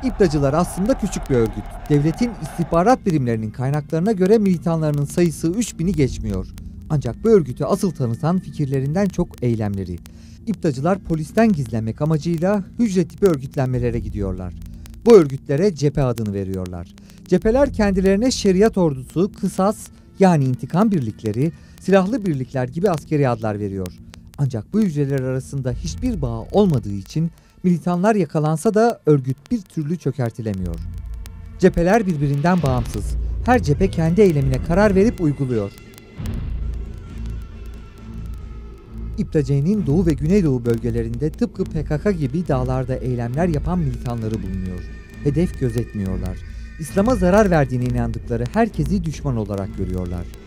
İPTAcılar aslında küçük bir örgüt. Devletin istihbarat birimlerinin kaynaklarına göre militanlarının sayısı 3000'i geçmiyor. Ancak bu örgütü asıl tanıtan fikirlerinden çok eylemleri. İPTAcılar polisten gizlenmek amacıyla hücre tipi örgütlenmelere gidiyorlar. Bu örgütlere cephe adını veriyorlar. Cepheler kendilerine şeriat ordusu, kısas yani intikam birlikleri, silahlı birlikler gibi askeri adlar veriyor. Ancak bu hücreler arasında hiçbir bağ olmadığı için militanlar yakalansa da örgüt bir türlü çökertilemiyor. Cepheler birbirinden bağımsız. Her cephe kendi eylemine karar verip uyguluyor. İPTAC'nin Doğu ve Güneydoğu bölgelerinde tıpkı PKK gibi dağlarda eylemler yapan militanları bulunuyor. Hedef gözetmiyorlar. İslam'a zarar verdiğine inandıkları herkesi düşman olarak görüyorlar.